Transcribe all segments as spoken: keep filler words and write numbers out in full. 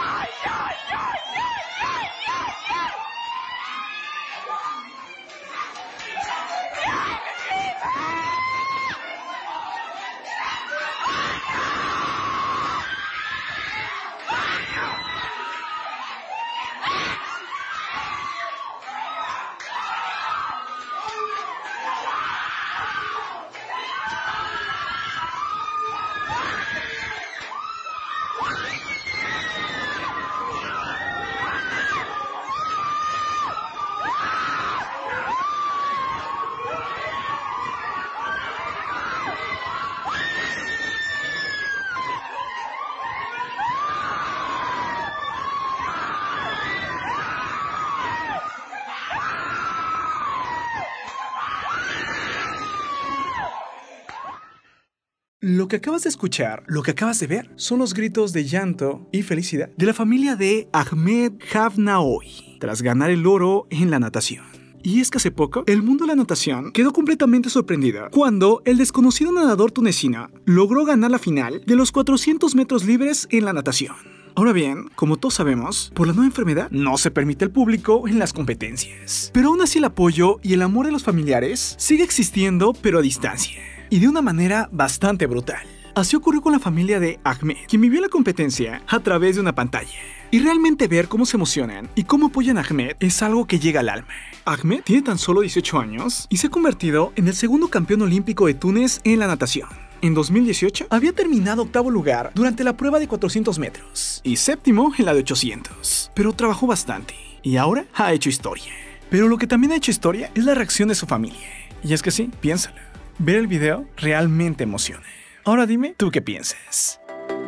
Lo que acabas de escuchar, lo que acabas de ver, son los gritos de llanto y felicidad de la familia de Ahmed Havnaoui tras ganar el oro en la natación. Y es que hace poco, el mundo de la natación quedó completamente sorprendido cuando el desconocido nadador tunecino logró ganar la final de los cuatrocientos metros libres en la natación. Ahora bien, como todos sabemos, por la nueva enfermedad no se permite el público en las competencias. Pero aún así el apoyo y el amor de los familiares sigue existiendo, pero a distancia. Y de una manera bastante brutal. Así ocurrió con la familia de Ahmed, quien vivió la competencia a través de una pantalla. Y realmente ver cómo se emocionan y cómo apoyan a Ahmed es algo que llega al alma. Ahmed tiene tan solo dieciocho años y se ha convertido en el segundo campeón olímpico de Túnez en la natación. En dos mil dieciocho había terminado octavo lugar durante la prueba de cuatrocientos metros y séptimo en la de ochocientos, pero trabajó bastante y ahora ha hecho historia. Pero lo que también ha hecho historia es la reacción de su familia. Y es que sí, piénsalo. Ver el video realmente emociona. Ahora dime, ¿tú qué piensas?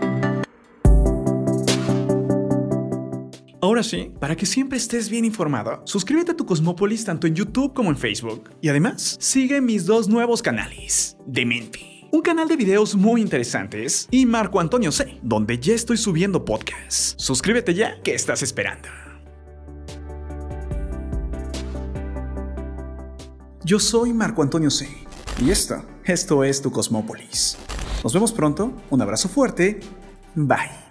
Ahora sí, para que siempre estés bien informado, suscríbete a tu Cosmópolis tanto en YouTube como en Facebook. Y además, sigue mis dos nuevos canales. Dementi, un canal de videos muy interesantes, y Marco Antonio C, donde ya estoy subiendo podcasts. Suscríbete ya, ¿qué estás esperando? Yo soy Marco Antonio C. Y esto, esto es tu Cosmópolis. Nos vemos pronto, un abrazo fuerte, bye.